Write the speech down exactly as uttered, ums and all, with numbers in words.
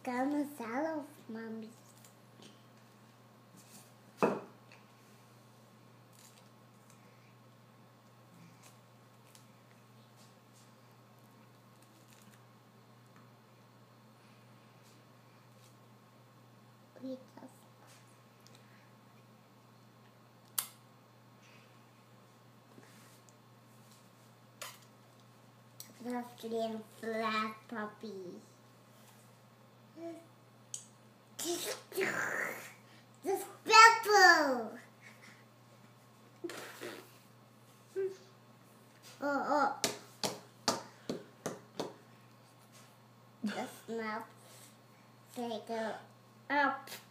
kan het zelf, mami. Dat is een flat puppy. Dat is Peppo. Oh, oh. Dat snapt zeker op.